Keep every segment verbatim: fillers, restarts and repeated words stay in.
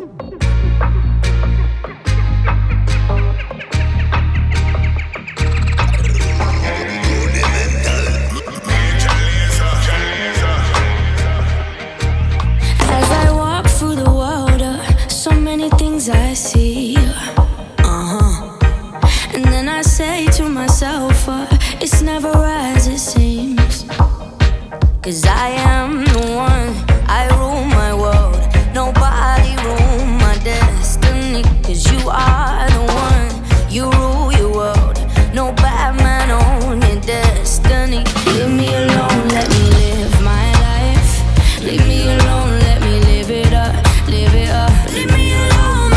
I see, uh-huh. And then I say to myself, uh, it's never as it seems. Cause I am the one, I rule my world. Nobody rule my destiny. Cause you are the one, you rule your world. No bad man on your destiny. Leave me alone, let me live my life. Leave me alone, let me live it up, live it up. Leave me alone.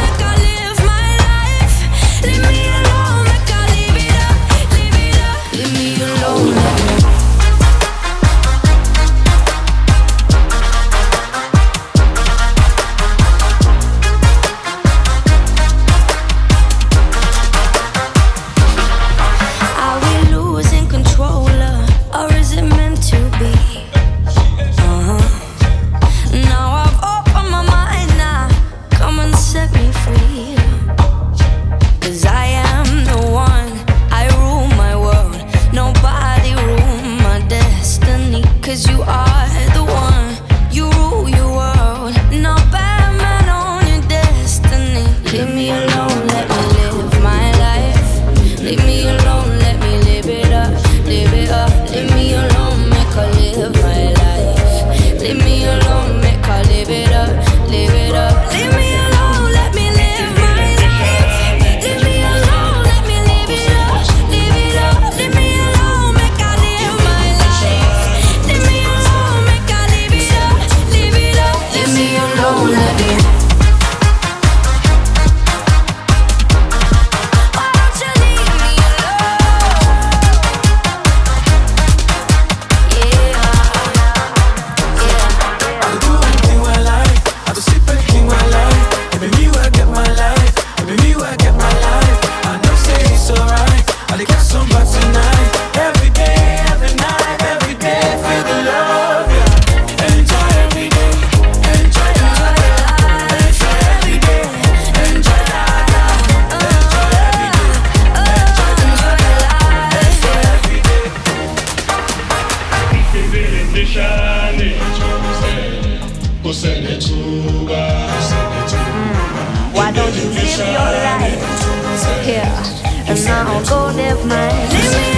Why don't you live your life here and now go live mine?